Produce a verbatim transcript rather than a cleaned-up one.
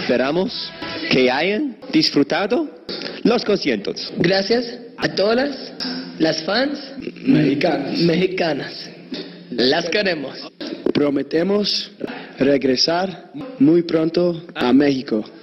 Esperamos que hayan disfrutado los conciertos. Gracias a todas las fans Mexicanas. mexicanas. Las queremos. Prometemos regresar muy pronto a México.